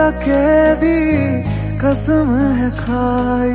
कैदी कसम है खाई।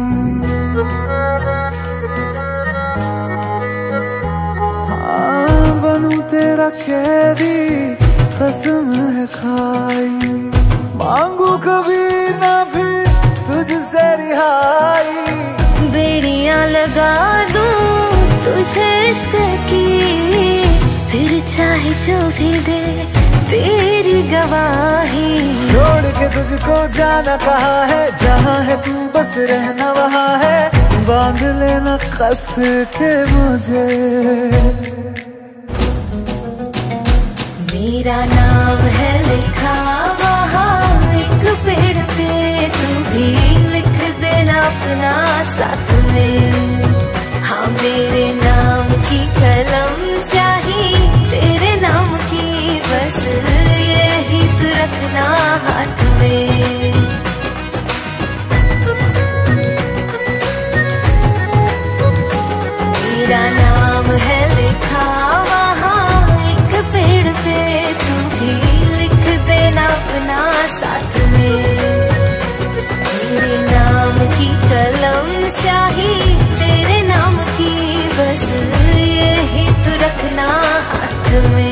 हाँ बनूं तेरा कैदी कसम है खाई। मांगू कभी ना भी तुझसे रिहाई। बेड़ियां लगा दूं तुझे इश्क की, फिर चाहे जो भी दे तेरी गवाही। छोड़ के तुझको जाना कहा है, जहाँ है तू बस रहना वहाँ है। बांध लेना कस के मुझे। मेरा नाम है लिखा वहाँ एक पेड़ पे, तू भी लिख देना अपना साथ में। हाँ मेरे नाम की कलम स्याही तेरे नाम की, बस यही तू रखना हाथ में। मेरा नाम है लिखा वहाँ एक पेड़ पे, तू भी लिख देना अपना साथ में। तेरे नाम की कलम स्याही तेरे नाम की, बस यही तू रखना हाथ में।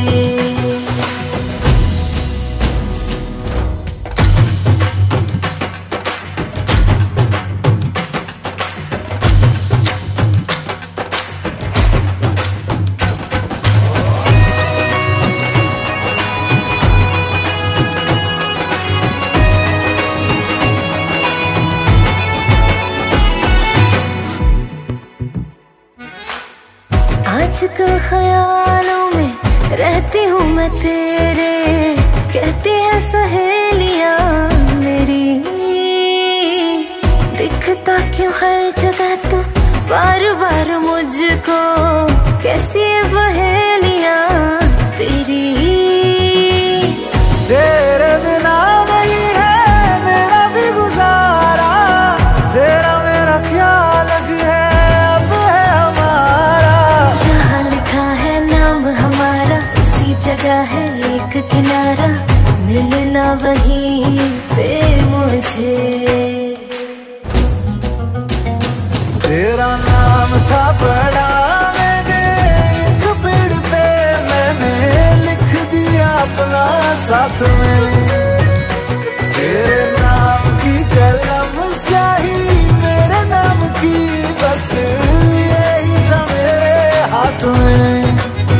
आजकल ख्यालों में रहती हूँ मैं तेरे, कहती है सहेलियां मेरी। दिखता क्यों हर जगह तो बार बार मुझको, कैसी है पहेलियां तेरी। तेरे बिना नहीं है मेरा भी गुजारा, तेरा मेरा क्या लग है अब है हमारा। जहाँ लिखा है नाम हमारा उसी जगह है एक किनारा, मिलना वहीं पे मुझे। तेरा नाम था पढ़ा मैंने एक पेड़ पे, मैंने लिख दिया अपना साथ में। तेरे नाम की कलम स्याही मेरे नाम की, बस यही था मेरे हाथ में।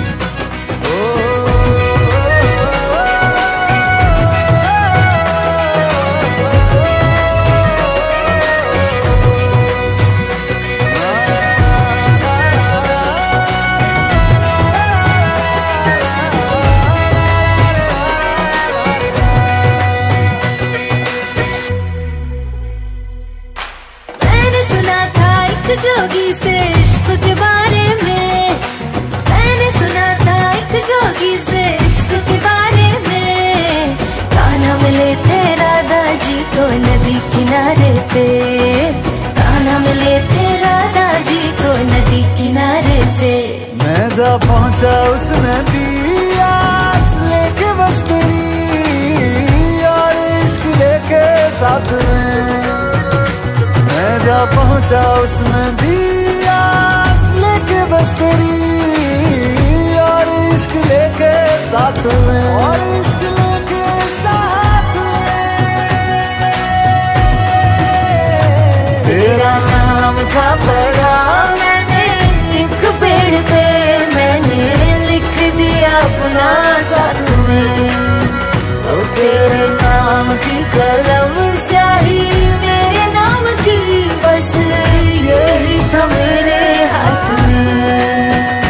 जोगी से इश्क के बारे में, मैंने सुना था एक जोगी से इश्क के बारे में। कान्हा मिले थे राधा जी को नदी किनारे पे, कान्हा मिले थे राधा जी को नदी किनारे पे। मैं जा पहुंचा उस नदी आस लेके बस तेरी, और इश्क लेके साथ में। मैं जा पहुंचा उस नदी आस लेके बस तेरी, और इश्क लेके साथ में, और इश्क लेके साथ में। तेरा नाम था पढ़ा मैंने एक पेड़ पे, मैंने लिख दिया अपना साथ में। ओ तेरे नाम की कलम स्याही मेरे नाम की, बस यही था मेरे हाथ में।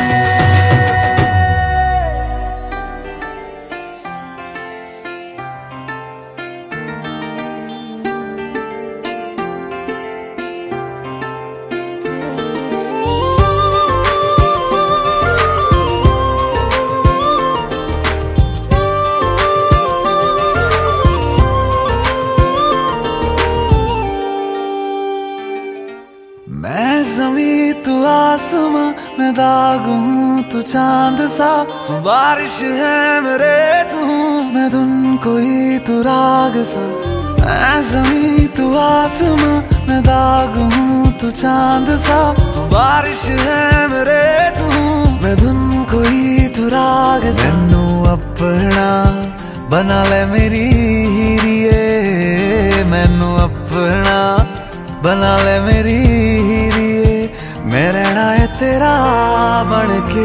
आसमां मैं दाग हूँ तू चांद सा, तू बारिश है मेरे तू हूँ मैं धुन कोई तू राग सा। जमीन तू आसमां, मैं दाग हूँ तू चांद सा, तू बारिश है मेरे तू, मैं धुन कोई तू राग सा। मैनू अपना बना ले मेरी हीरिए, मैनू अपना बना ले मेरी हीरिए, मैं रहना है तेरा बन के।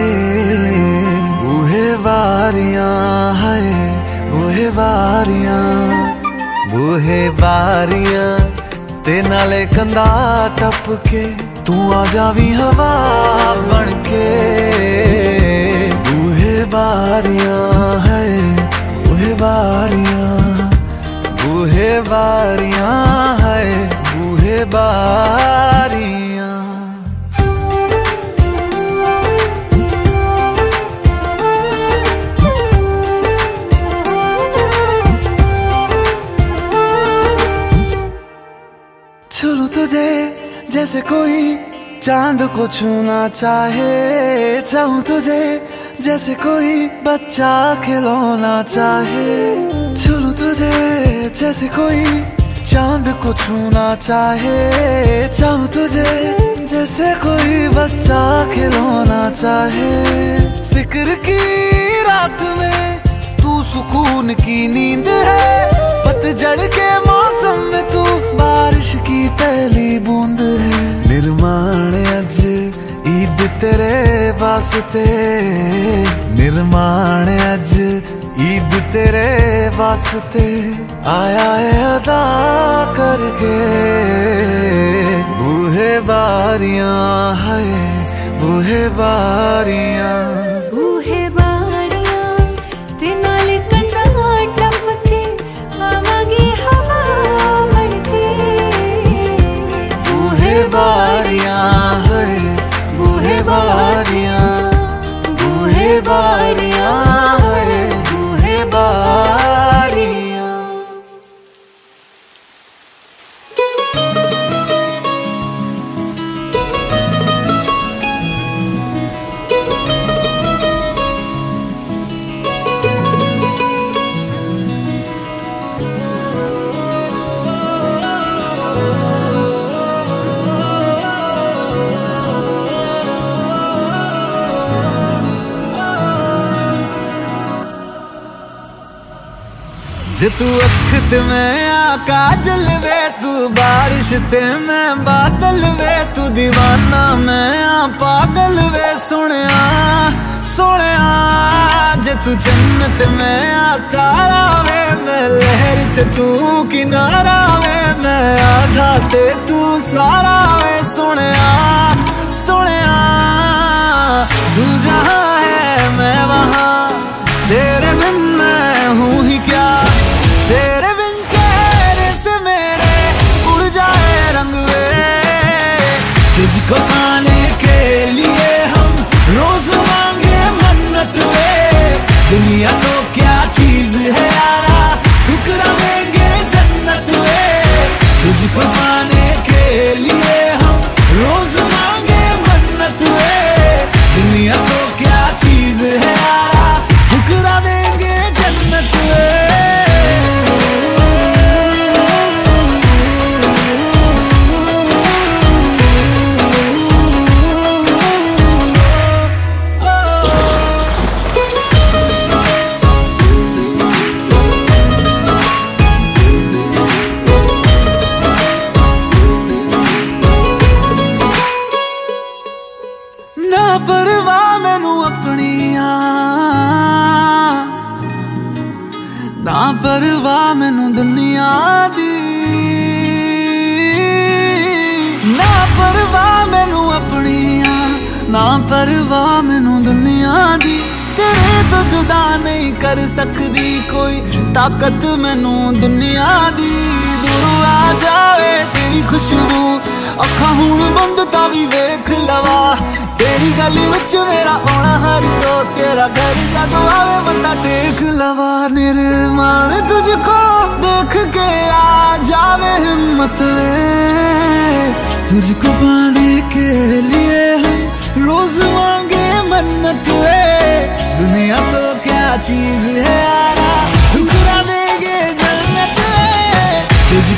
बूहे बारियां है बूहे बारियां, बूहे बारियां ते नाले कंधा टप के, तू आ जावी हवा बन के। बूहे बारियां है बूहे बारियां, बूहे बारियां है बूहे बारियां। छू तुझे जैसे कोई चांद को छूना चाहे, चाहूं तुझे जैसे कोई बच्चा खिलौना चाहे। छू तुझे जैसे कोई चांद को छूना चाहे, चाहूं तुझे जैसे कोई बच्चा खिलौना चाहे। फिक्र की रात में तू सुकून की नींद है, पतझड़ के मौसम में तू बारिश की पहली बूंद है। निर्माण अज ईद तेरे वास्ते, निर्माण अज ईद तेरे वास्ते, आया है अदा करके। बूहे बारियां है बूहे बारियां, बूहे बारियां ते नाले कंधा टपके, आवागी हवा बनके। बूहे बारियां है बूहे बारियां, बूहे बारियां है बूहे बारियां। जे तू अख ते मैं काजल वे, तू बारिश ते मैं बादल वे, तू दीवाना मैं पागल वे। सुनिया सुनिया जे तू जन्नत मैं तारा वे, मैं लहर ते तू किनारा वे, मैं आधा ते तू सारा वे। सुनिया सुनिया तू जहाँ है मैं वहाँ, तेरे बिन मैं हूँ ही क्या, तेरे बिन चेहरे से मेरे उड़ जाए रंग वे। तुझको पाने के लिए हम रोज मांगे मन्नत वे, दुनिया तो क्या चीज है यारा, ठुकरा देंगे जन्नत वे। तुझको पाने के लिए हम रोज मांगे मन्नत वे, दुनिया तो क्या चीज है यारा, ठुकरा देंगे जन्नत वे। ना परवाह मैनू अपनिया, ना परवाह मैनू दुनिया दी, ना परवाह मैनू अपनिया, ना परवाह मैनू दुनिया दी। तेरे तो जुदा नहीं कर सकदी कोई ताकत मैनू दुनिया दी। दूर आ जावे तेरी खुशबू, अखा हुण बंद ता भी वेख लवा, तेरी गली विच मेरा आना हर रोज, तेरा घर जदों आवे मत्था टेक लवा। निर्माण तुझको देख के आ जावे हिम्मत वे, तुझको पाने के लिए हम रोज मांगे मन्नत वे। दुनिया तो क्या चीज है यारा, ठुकरा देंगे जन्नत वे।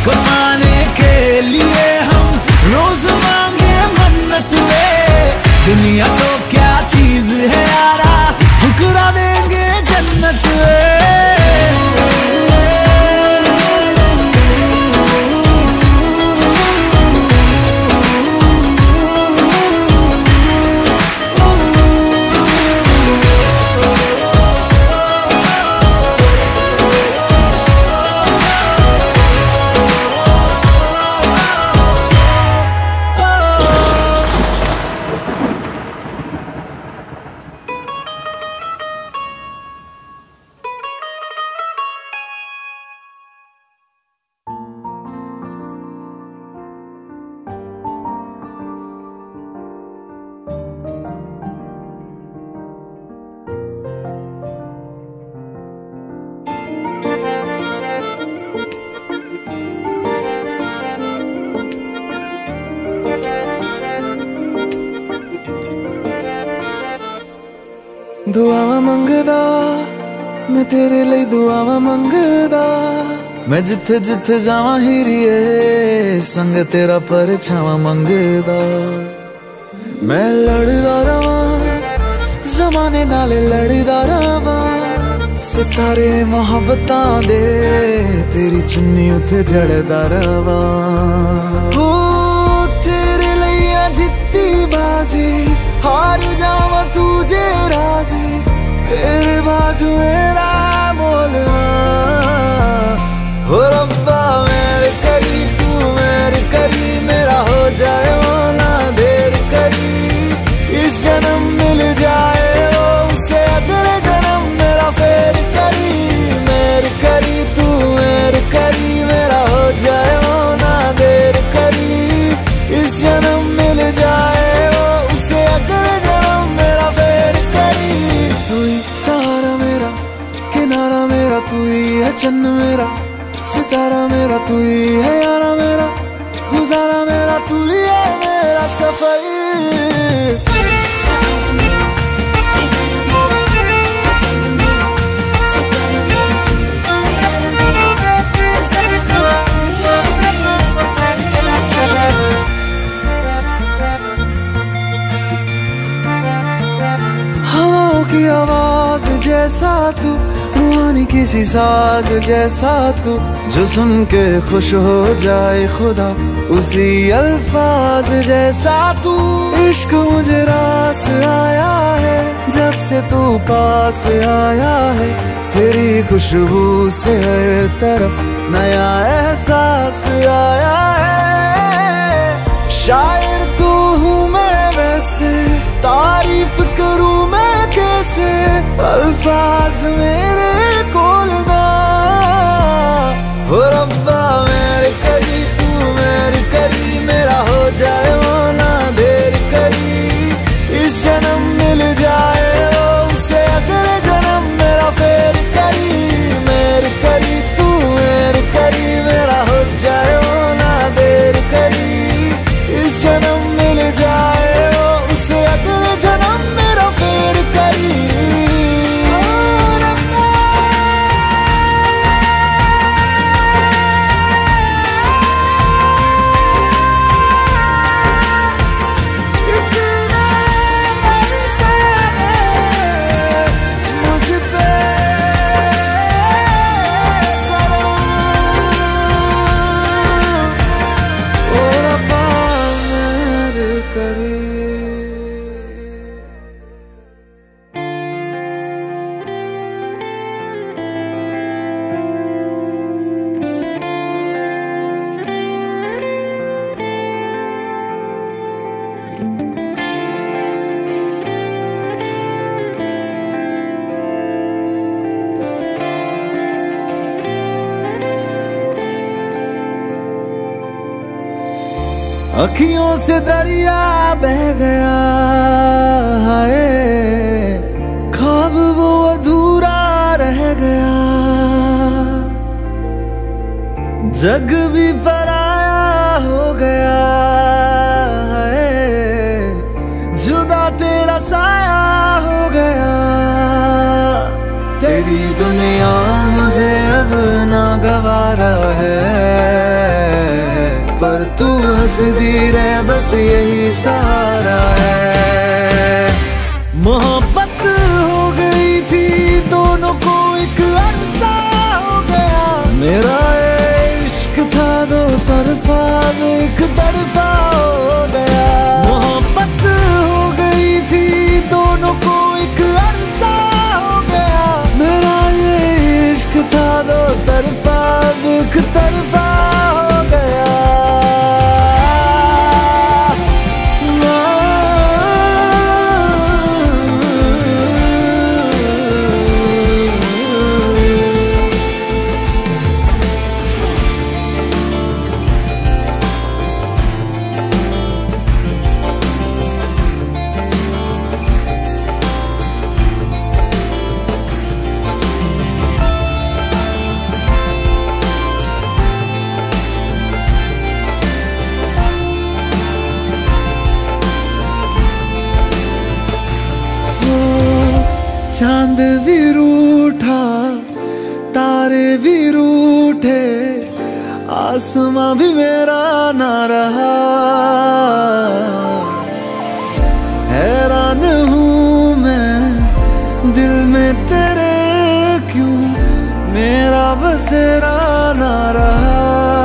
कमाने के लिए हम रोज मांगे मन्नत वे, दुनिया तो क्या चीज है यारा, ठुकरा देंगे जन्नत वे। दुआवां मंगदा मैं तेरे लिए, दुआवां मंगदा मैं जिथे जिथे जावां हीरिए, संग तेरा परछावां मंगदा। मैं लड़दा रवां जमाने नाल लड़दा रवां, सितारे मोहब्बतां दे तेरी चुन्नी उते जड़दा रवां। हो तेरे लिए जित्ती बाजी, हार जावा तुझे राजी, तेरे बाजू मेरा मोलवा। हो रब्बा मेरे करी तू मेरे करी, मेरा हो जाए वो ना देर करी, इस जन्म मिल जाए वो उसे अगले जन्म मेरा फेर करी। मेरे करी तू मेरे करी, मेरा हो जाए वो ना देर करी, इस जन्म मिल जाए वो उसे अगले जन्म मेरा फेर करी। तू ही सहारा मेरा, किनारा मेरा, तू ही है चन्न मेरा, सितारा मेरा, तू ही है यारा मेरा, गुजारा मेरा, तू ही है मेरा सफर। हवाओं की आवाज जैसा तू, रूहानी किसी साज जैसा तू, जो सुन के खुश हो जाए खुदा उसी अल्फाज जैसा तू। इश्क मुझे रास आया है जब से तू पास आया है, तेरी खुशबू से हर तरफ नया एहसास आया है। शायर तू हूँ मैं वैसे, तारीफ करूँ मैं कैसे, अल्फाज मेरे कोल ना। हो रब्बा मेरे करी तू मेरे करी, मेरा हो जाए वो ना देर करी, इस जन्म मिल जाए वो उसे अगले जन्म मेरा फेर करी। मेरे करी तू मेरे करी, मेरा हो जाए वो ना देर करी, इस जन्म मिल जाए वो उसे अगले जन्म मेरा फेर करी। अखियों से दरिया बह गया हाय, ख्वाब वो अधूरा रह गया, जग भी पराया हो गया है, जुदा तेरा साया हो गया। तेरी दुनिया मुझे अब ना गवारा है, तू हंसदी रहे बस यही सहारा है। मोहब्बत हो गई थी दोनों को एक अरसा हो गया, मेरा इश्क था दो तरफा एक तरफा हो गया। मोहब्बत हो गई थी दोनों को एक अरसा हो गया, मेरा ये इश्क था दो तरफा एक तरफा हो गया। चांद भी रूठा तारे भी रूठे, आसमां भी मेरा ना रहा। हैरान हूँ मैं दिल में तेरे क्यों मेरा बसेरा ना रहा।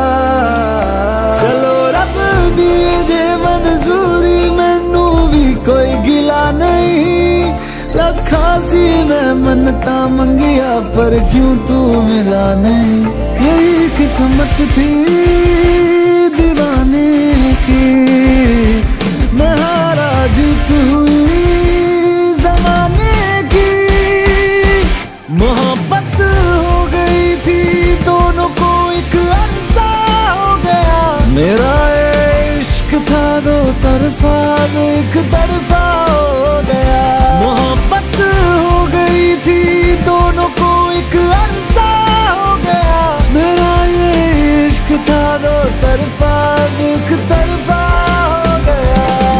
चलो रब दीजे मंजूरी मैनू भी कोई गिला नहीं, लखासी मैं मनता मंगिया पर क्यों तू मिला नहीं। यही किस्मत थी दीवाने की, मैं हारा जीत हुई जमाने की। मोहब्बत हो गई थी दोनों को एक अरसा हो गया, मेरा इश्क था दो तरफा एक तरफा हो गया। मोहब्बत हो गई थी दोनों को एक अरसा हो गया, मेरा ये इश्क था दो तरफा एक तरफा हो गया।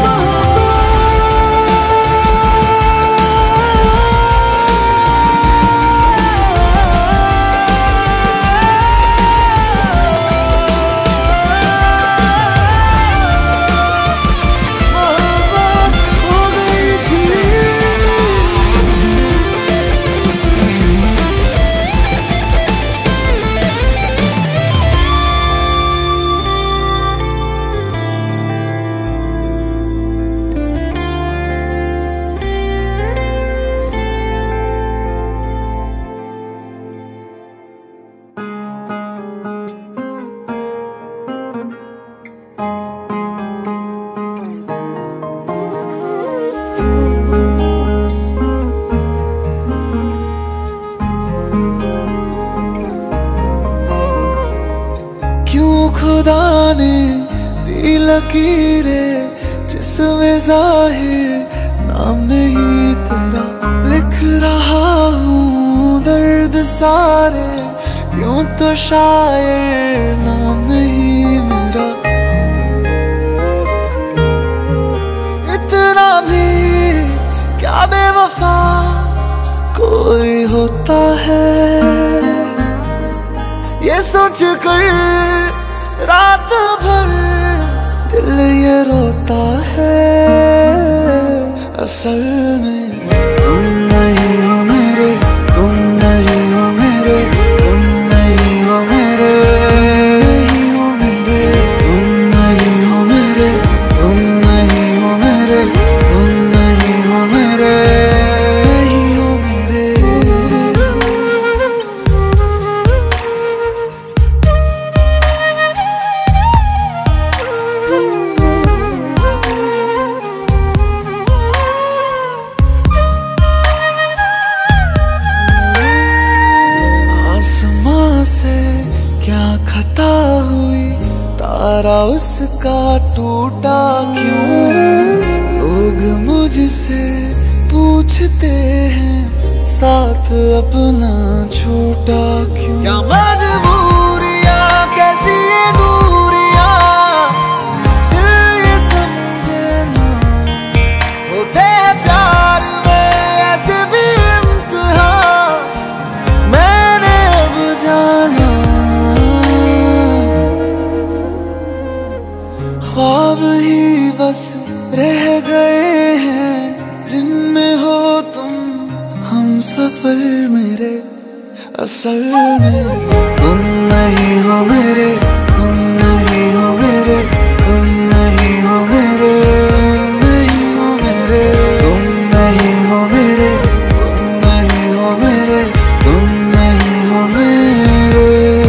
खुदा ने दी लकीरें जिसमें जाहिर नाम नहीं तेरा, लिख रहा हूँ दर्द सारे यूं तो शायर नाम नहीं मेरा। इतना भी क्या बेवफा कोई होता है, ये सोच कर रात भर दिल ये रोता है। असल में तुम नहीं हो मेरे, तुम नहीं हो मेरे, तुम नहीं हो मेरे, नहीं हो मेरे, तुम नहीं हो मेरे, तुम नहीं हो मेरे, तुम नहीं हो मेरे, नहीं हो मेरे। खता हुई तारा उसका टूटा क्यों, लोग मुझसे पूछते हैं साथ अपना छूटा क्यों। क्या मजबूरियां कैसी ये दूरियां, दिल ये समझे ना होते हैं प्यार में ऐसे भी इम्तिहान। मैंने अब जाना ख्वाब ही बस रह गए हैं जिनमें हो तुम हम सफर मेरे। असल में तुम नहीं हो मेरे, तुम नहीं हो मेरे, तुम नहीं हो मेरे, नहीं हो मेरे, तुम नहीं हो मेरे, तुम नहीं हो मेरे, तुम नहीं हो मेरे।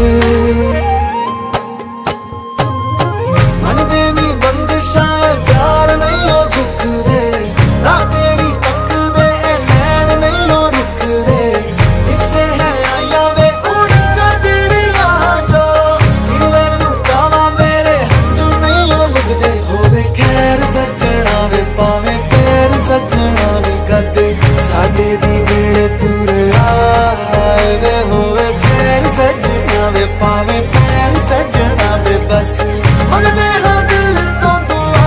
मन देनी बंदिशां प्यार नहीं हो झुक दे, रात तेरी तक दे नैन नहीं हो रुक दे। इससे है आया वे उड़ के तेरी आ जाओ, मैनू कावा मेरे हंजू नहीं हो लगदे। होवे खैर सजना वे पावे पैर सजना वे कदे साडे दी वेले पूरे आए वे। होवे खैर सजना वे पावे पैर सजना वे बस मंगदे हाँ दिल तो दुआ।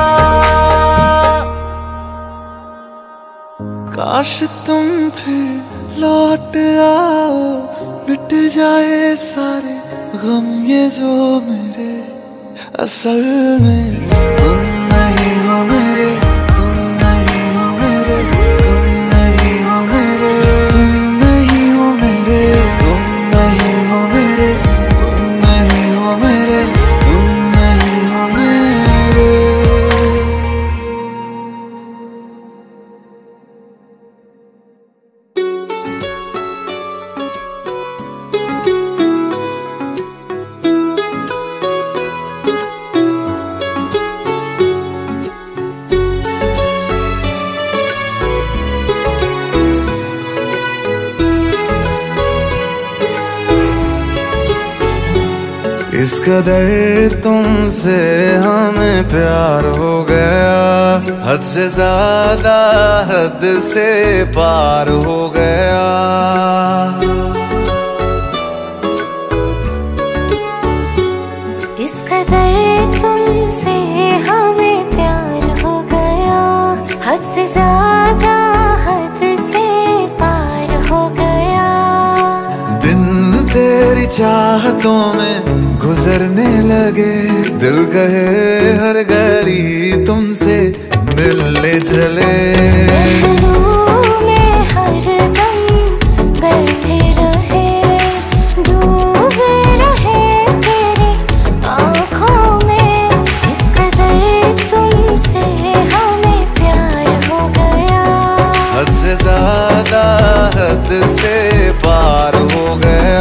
काश तुम फिर लौट आओ, मिट जाए सारे गम ये जो मेरे। असल में तुम नहीं हो मेरे, तुम नहीं हो मेरे, तुम नहीं हो मेरे, तुम नहीं हो मेरे, तुम नहीं हो मेरे, तुम नहीं हो मेरे, तुम नहीं हो मेरे। इस कदर तुमसे हमें प्यार हो गया, हद से ज्यादा हद से पार हो गया। इस कदर तुमसे हमें प्यार हो गया, हद से ज्यादा हद से पार हो गया। दिन तेरी चाहतों में गुजरने लगे, दिल कहे हर घड़ी तुमसे मिलने चले। महलों में हरदम बैठे रहे, डूबे रहे तेरी आँखों में। इस कदर तुमसे हमें प्यार हो गया, हद से ज्यादा हद से पार हो गया।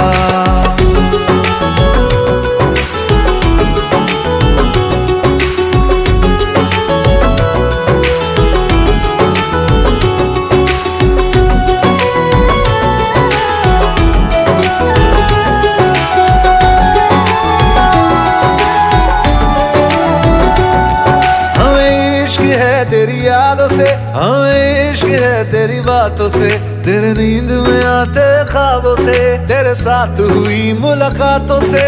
तेरी यादों से हमें इश्क है, तेरी बातों से, तेरे नींद में आते ख्वाबों से, तेरे साथ हुई मुलाकातों से।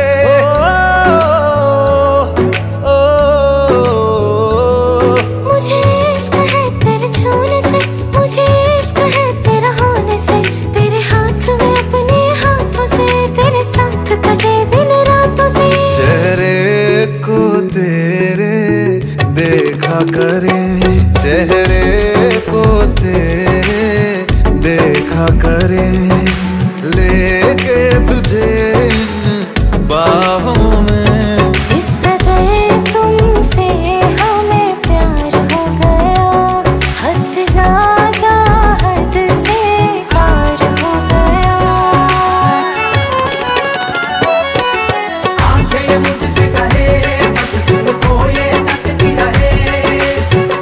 मुझे इश्क है तेरे छूने से, मुझे इश्क है तेरा होने से, तेरे हाथ में अपने हाथों से, तेरे साथ कटे दिन रातों से। चेहरे को तेरे देखा करे, चेहरे को तेरे देखा करे, लेके तुझे इन बाहों में। इस कदर तुमसे हमें प्यार हो गया, हद से ज्यादा हद से पार हो गया। आंखें मुझसे कहे बस तुमको ये तकती रहे,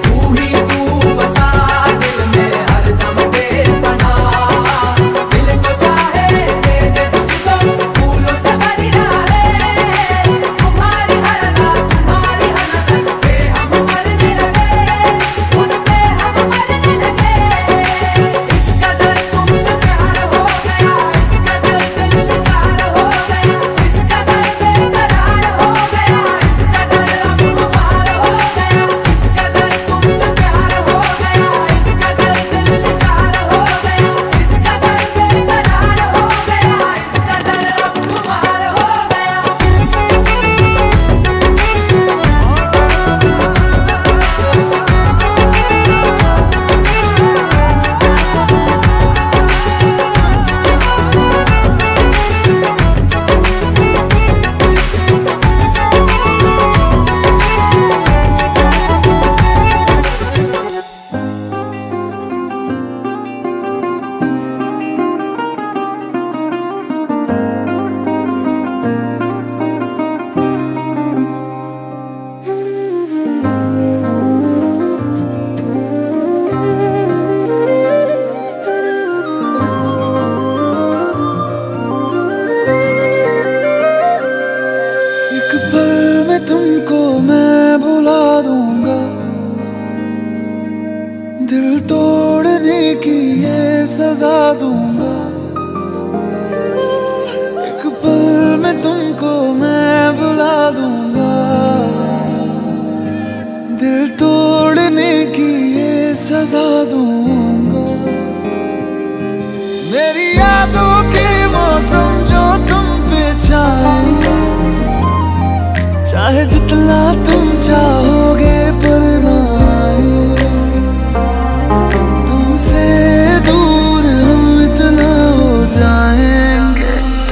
सजा दूंगा। एक पल में तुमको मैं बुला दूंगा। दिल तोड़ने की ये सजा दूंगा। मेरी यादों के मौसम जो तुम पे छाए, चाहे जितना तुम चाहोगे पर ना आएंगे। तुमसे दूर हम इतना हो जाएंगे।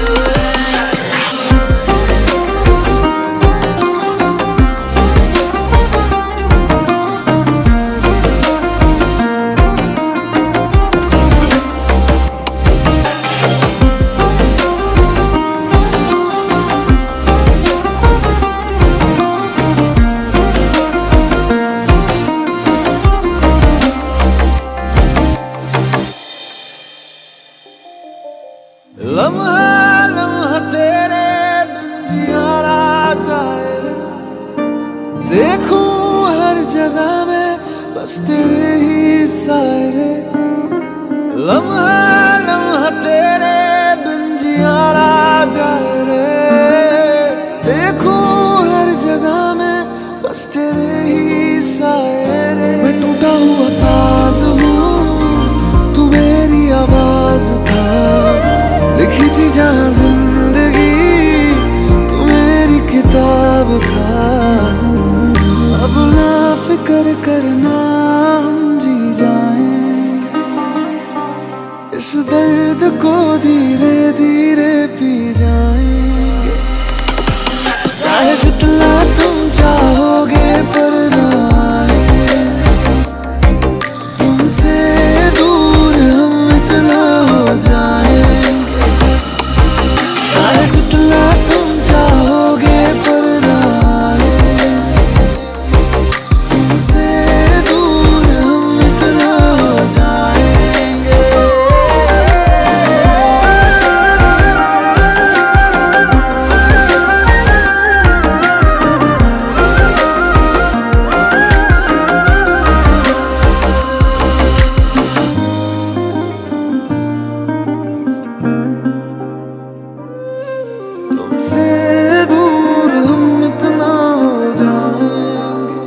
लम्हा लम्हा तेरे बिन जियारा जाए रे। देखूं हर जगह में बस तेरे ही साए रे। लम्हा लम्हा तेरे बिन जियारा जाए रे। देखूं हर जगह में बस तेरे ही साए रे। मैं टूटा हुआ साज हूँ, तू मेरी आवाज था। लिखी थी जहाँ जिंदगी, तू मेरी किताब था। अब ना फिक्र करना, हम जी जाएंगे। इस दर्द को धीरे धीरे पी जाएंगे। चाहे जितना तुम चाहोगे पर ना आएंगे। तुमसे दूर हम इतना हो जाएंगे। चाहे जितना तुम चाहोगे पर ना आएंगे। तुमसे दूर हम इतना हो जाएंगे। तुमसे दूर हम इतना हो जाएंगे।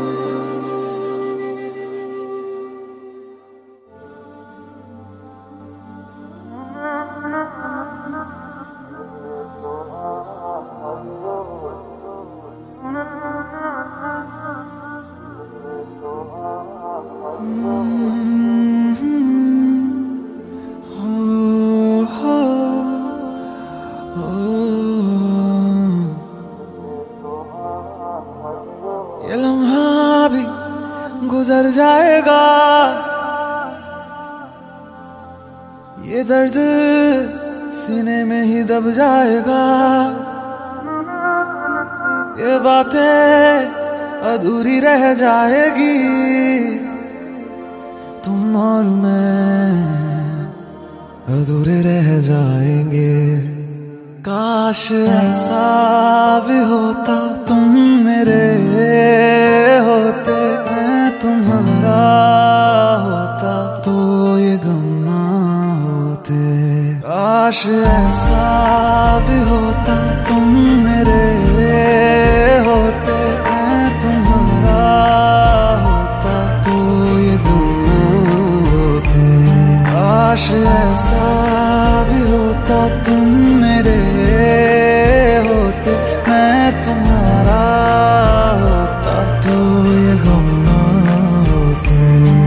ये लम्हा भी गुजर जाएगा। ये दर्द सीने में ही दब जाएगा। ये बातें अधूरी रह जाएगी। तुम और मैं अधूरे रह जाएंगे। काश ऐसा भी होता, तुम मेरे होते, मैं तुम्हारा होता तो ये गम ना होते। काश ऐसा भी होता, तुम मेरे होते, मैं तुम्हारा होता तो ये गम ना होते। काश ऐसा भी होता, तुम मेरे होते, मैं तुम्हारा होता तो ये गम ना होते।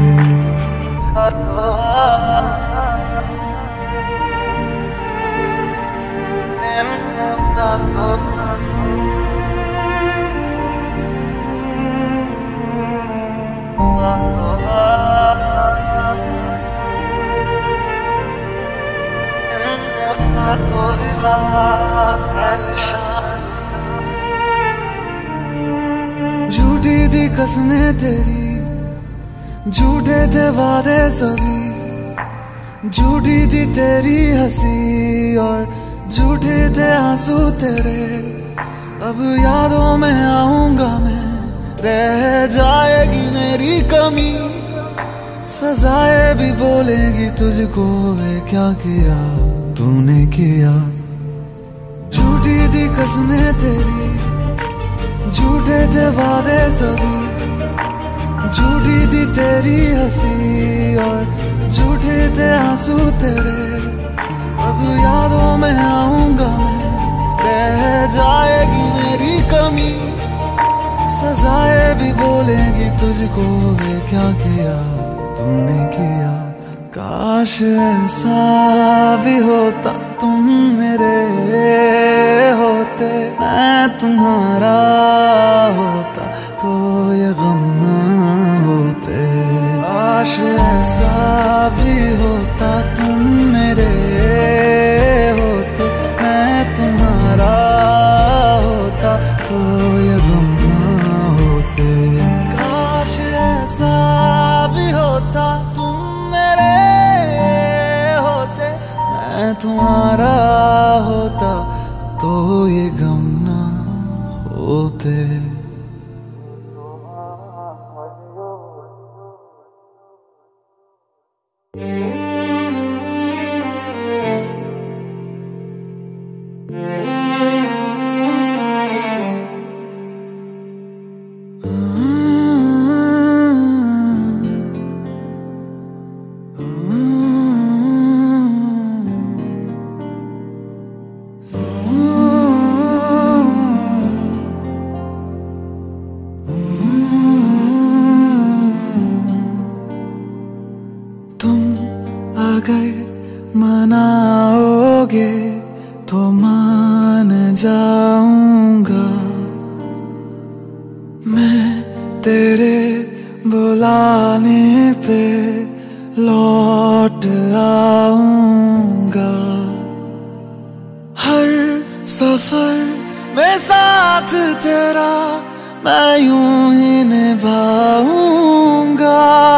झूठी थी कसमें तेरी, झूठे थे वादे सभी। झूठी थी तेरी हंसी और झूठे थे आंसू तेरे। अब यादों में आऊंगा मैं, रह जाएगी मेरी कमी। सजाएं भी बोलेंगी तुझको, वे क्या किया तूने किया। झूठी थी कसमें तेरी, झूठे थे वादे सभी, झूठी थी तेरी हंसी और झूठे थे आंसू तेरे। अब यादों में आऊंगा मैं, रह जाएगी मेरी कमी। सजाएं भी बोलेंगी तुझको, वे क्या किया तूने किया। काश ऐसा भी होता तुम मेरे होते, मैं तुम्हारा होता तो ये गम ना होते। काश ऐसा भी होता तुम मेरे होते, मैं तुम्हारा होता तो ये गम ना होते। काश ऐसा भी होता तुम मेरे होते, मैं तुम्हारा होता तो ये गम ना होते। अगर मनाओगे तो मान जाऊंगा, मैं तेरे बुलाने पे लौट आऊंगा। हर सफर में साथ तेरा मैं यूं ही निभाऊंगा।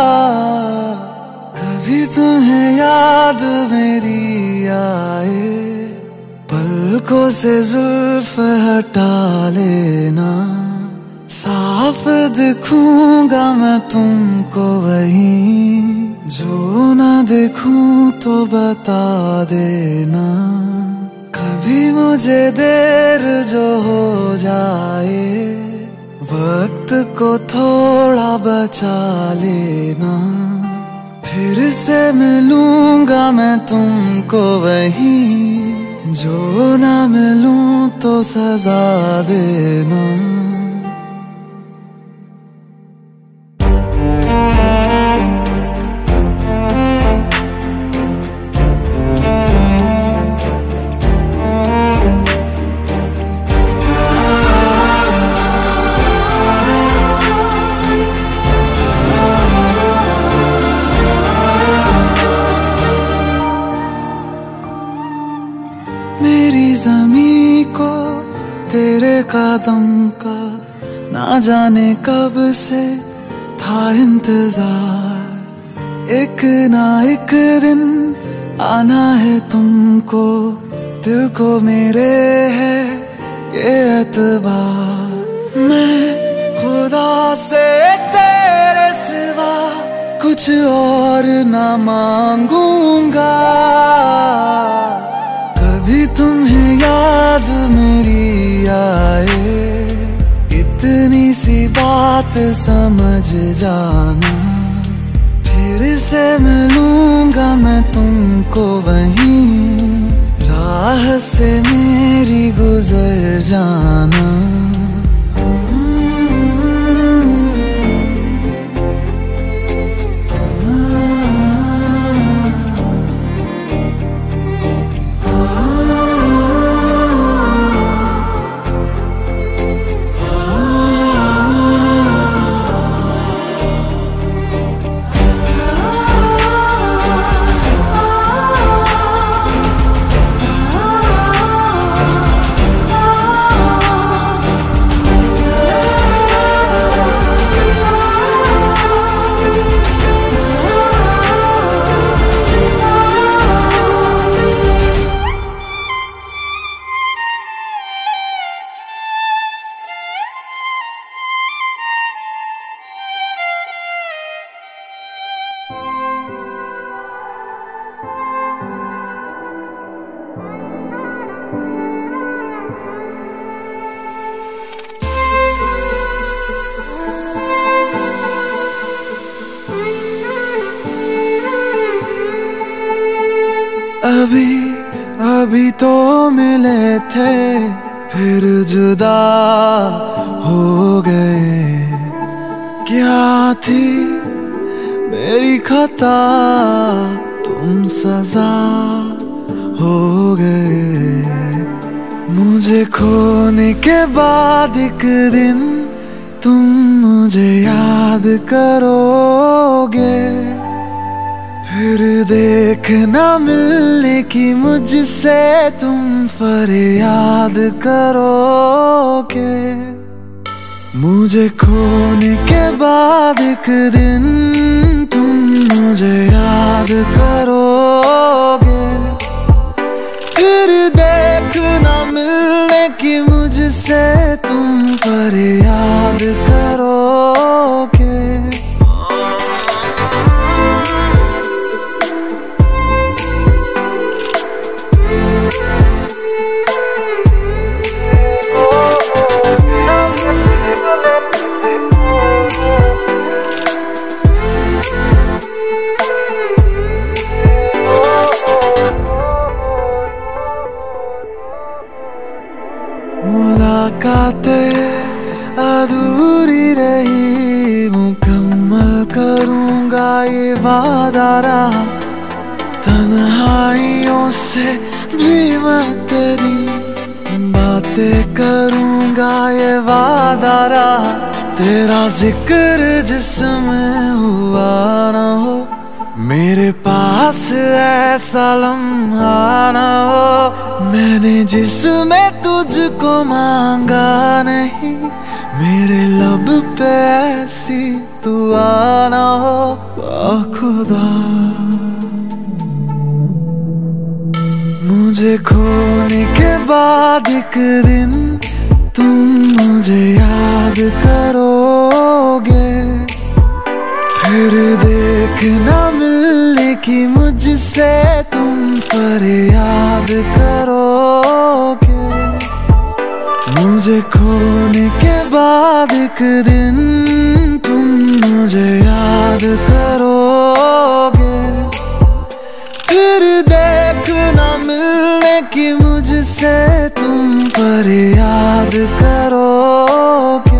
कभी तुम्हें याद मेरी आए, पलकों से जुल्फ हटा लेना। साफ दिखूंगा मैं तुमको वहीं, जो ना दिखूं तो बता देना। कभी मुझे देर जो हो जाए, वक्त को थोड़ा बचा लेना। फिर से मिलूंगा मैं तुमको वहीं, जो ना मिलूं तो सजा देना। मेरी ज़मीं को तेरे कदम का ना जाने कब से था इंतजार। एक ना एक दिन आना है तुमको, दिल को मेरे है ये एतबार। मैं खुदा से तेरे सिवा कुछ और ना मांगूंगा। कभी तुम्हें याद मेरी आए, इतनी सी बात समझ जाना। फिर से मिलूंगा मैं तुमको वहीं, राह से मेरी गुजर जाना। अभी अभी तो मिले थे, फिर जुदा हो गए। क्या थी मेरी खता, तुम सजा हो गए। मुझे खोने के बाद एक दिन तुम मुझे याद करोगे, फिर देखना मिलने की मुझसे तुम फरियाद करोगे। मुझे खोने के बाद एक दिन तुम मुझे याद करोगे, फिर देखना मिलने की मुझसे तुम फरियाद करोगे। मुलाकातें अधूरी रही, मुकम्मल करूंगा ये वादा रहा। तन्हाइयों से भी मैं तेरी बातें करूंगा ये वादा रहा। तेरा जिक्र जिसमें हुआ ना हो, मेरे पास ऐसा लम्हा ना हो। मैंने जिसमें तुझको मांगा नहीं, मेरे लब पे ऐसी दुआ ना हो। खुदा मुझे खोने के बाद एक दिन तुम मुझे याद करोगे, फिर देखना मिलने की मुझसे तुम फरियाद करोगे। मुझे खोने के बाद एक दिन तुम मुझे याद करोगे, फिर देखना मिलने की मुझसे तुम फरियाद करोगे।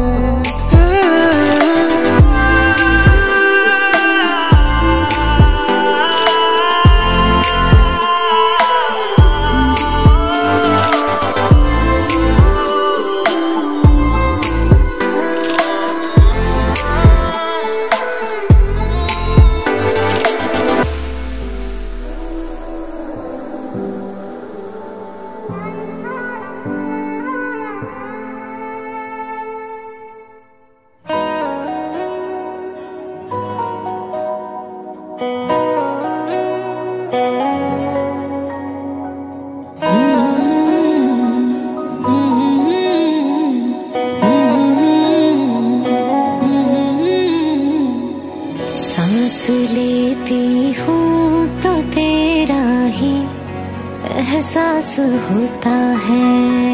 सांस लेती हूँ तो तेरा ही एहसास होता है,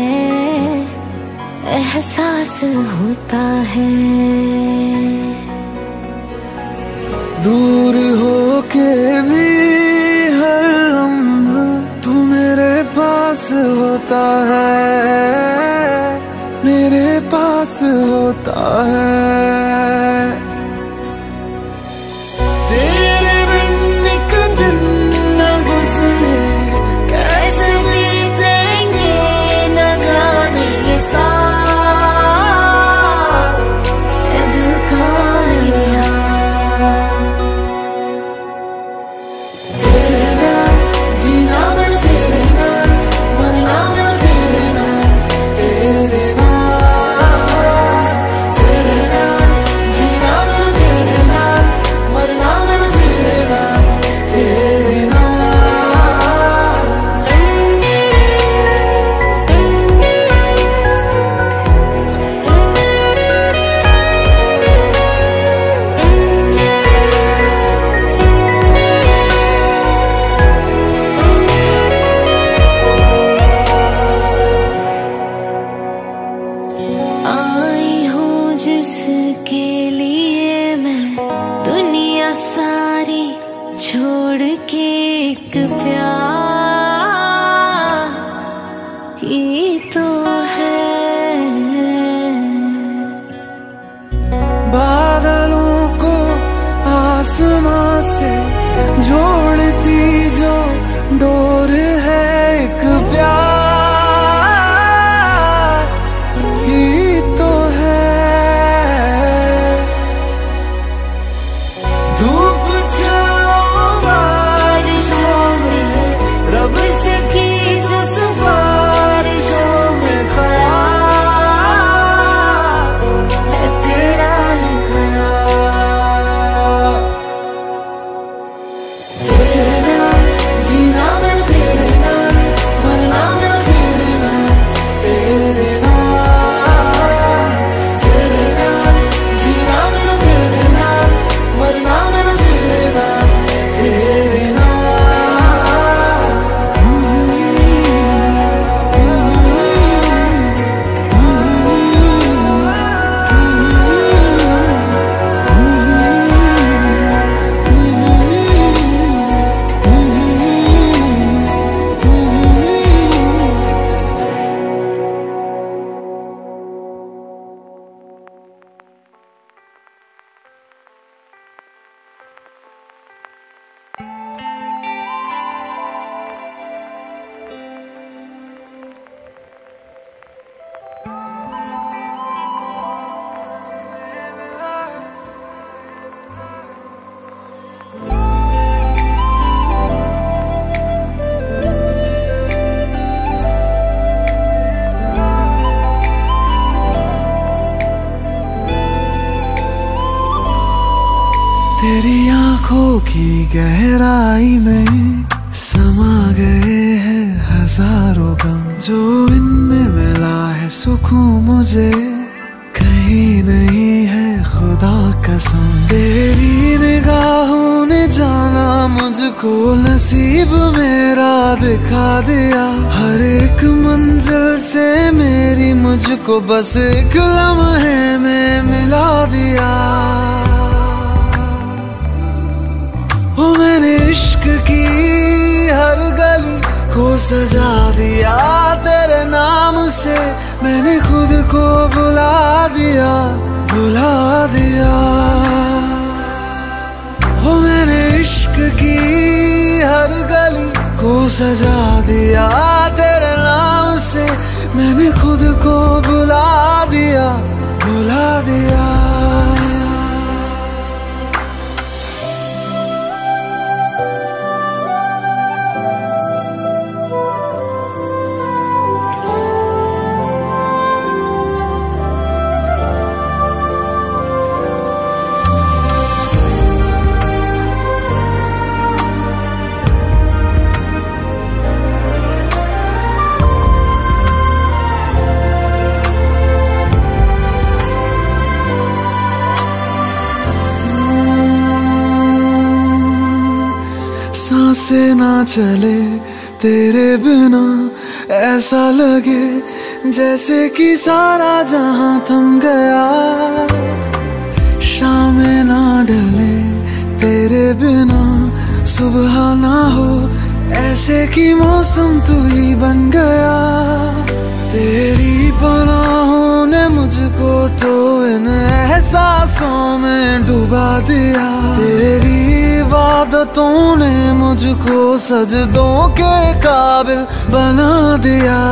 एहसास होता है। दूर होके भी हर लम्हा तू मेरे पास होता है, मेरे पास होता है। तेरे बिन एक दिन न गुजरे, कैसे बीतेंगे न जाने ये साथ, ये दिल का यार। तेरे नाम जीना मैं तेरे नाम, मरना मैं तेरे नाम, तेरे नाम, तेरे नाम जीना मैं तेरे नाम, मरना मैं तेरे नाम, तेरे नाम। आई हूँ जिसके लिए मैं दुनिया सारी छोड़ के, एक प्यार से जोड़ती जो डोर है एक प्यार ही तो है। धूप छाँव बारिशों में रब से की जो सिफारिशों में ख्याल है तेरा ही ख्याल। तेरे नाम जीना मैं तेरे नाम मरना मैं तेरे नाम। तेरे नाम जीना मैं तेरे नाम मरना मैं तेरे नाम। तेरे नाम तेरी आंखों की गहराई में समा गए हैं हजारों गम। जो इनमें मिला है सुकून मुझे कहीं नहीं है खुदा कसम। तेरी निगाहों ने जाना मुझको नसीब मेरा दिखा दिया। हर एक मंजिल से मेरी मुझको बस एक लम्हे में मिला दिया। ओ मैंने इश्क की हर गली को सजा दिया तेरे नाम से। मैंने खुद को बुला दिया बुला दिया। ओ मैंने इश्क की हर गली को सजा दिया तेरे नाम से। मैंने खुद को बुला दिया बुला दिया। सांसें ना चले तेरे बिना, ऐसा लगे जैसे कि सारा जहां थम गया। शामें ना ढले तेरे बिना, सुबह ना हो ऐसे कि मौसम तू ही बन गया। तेरी पनाहों ने मुझको तो इन एहसासों में डुबा दिया। तेरी इबादतों ने मुझको सजदों के काबिल बना दिया।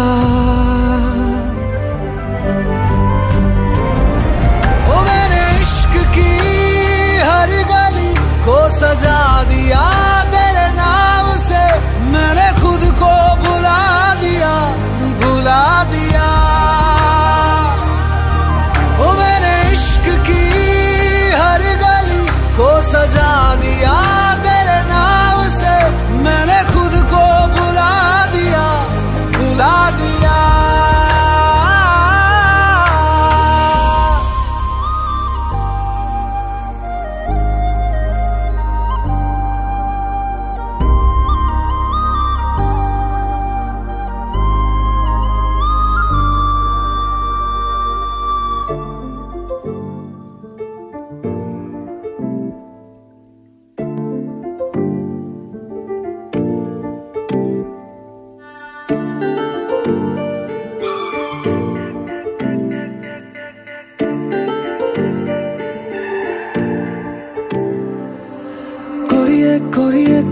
ओ मैंने इश्क की हर गली को सजा दिया तेरे नाम से। मैंने खुद को बुला दिया बुला दिया। ओ मैंने इश्क की हर गली को सजा दिया तेरे नाम से। मैंने खुद को बुला दिया बुला दिया।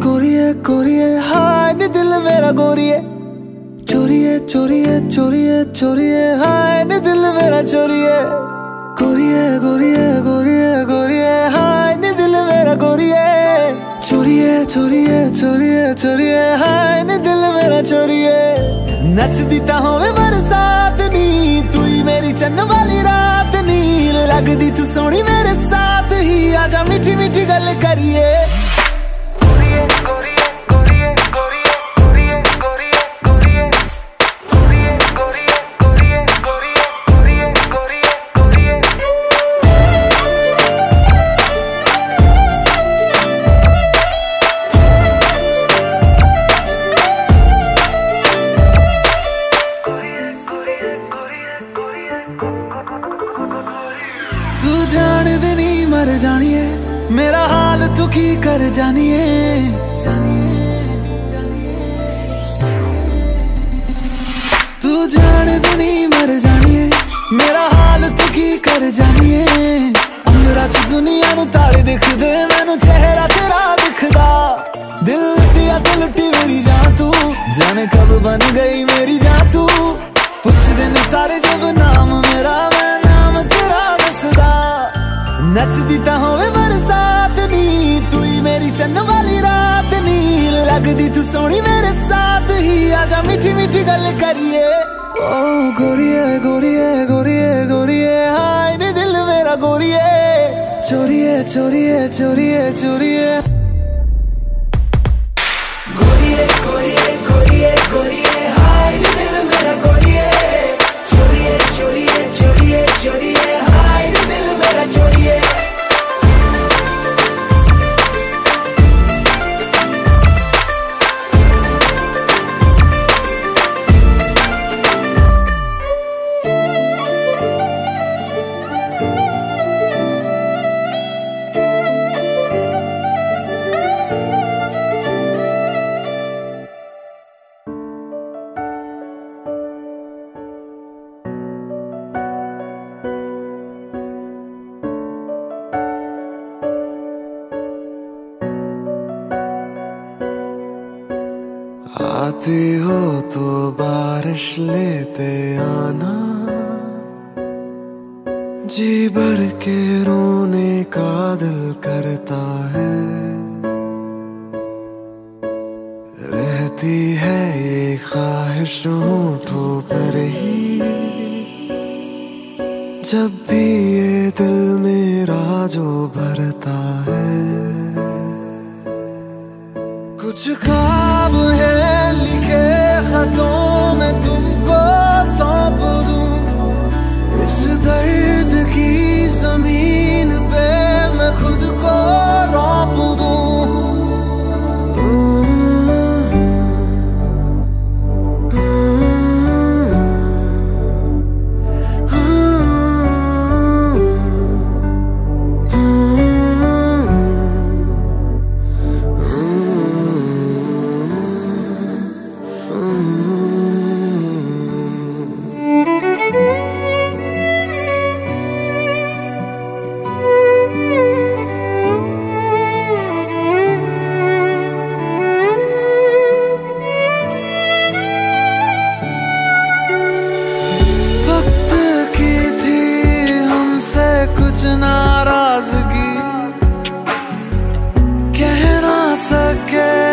गोरिये गोरिये हाय नी दिल मेरा गोरिये, चोरिये चोरिये चोरिये चोरिये हाय नी दिल मेरा चोरिये, गोरिये गोरिये गोरिये गोरिये हाय नी दिल मेरा गोरिये, चोरिये चोरिये चोरिये चोरिये हाय नी दिल मेरा चोरिये। नचदी ता होवे बरसात नी, तू ही मेरी चन्न वाली रात नी, लगदी तू सोनी मेरे साथ ही, आजा मीठी मीठी गल करिए। तू जान दे नी मर जानिए, मेरा हाल तू की कर जानिए, जानिए जानिए तू जान दे नी मर जानिए, मेरा हाल तू की कर जानिए। अमरा च दुनिया नू तारे दिखदे, मैनू चेहरा तेरा दिखदा, दिल लुटिया ते लुटी मेरी जान तू, जाने कब बन गई मेरी जान तू, पुछदे ने सारे जब नाम मेरा, मैं नाम तेरा दसदा। नचदी ता होवे बरसात नी, तू ही मेरी चन्न वाली रात नी, लगदी तू सोनी मेरे साथ ही, आजा मीठी मीठी गल करिए। ओ गोरिये गोरिये गोरिये गोरिये हाय नी दिल मेरा गोरिये, चोरिये चोरिये चोरिये चोरिये, गोरिये गोरिये गोरिये गोरिये हाय नी दिल मेरा गोरिये, चोरिये चोरिये चोरिये चोरिये हाय नी दिल मेरा चोरिये। आती हो तो बारिश लेते आना, जी भर के रोने का दिल करता है, रहती है ये ख्वाहिश होठों पर ही, जब भी ये दिल मेरा जो भरता है। कुछ ख्वाब है लिखे खतों में तुमको सौंप दूं, इस दर्द की जमीन पे मैं खुद को रौंप दूं। नाराजगी कह ना सके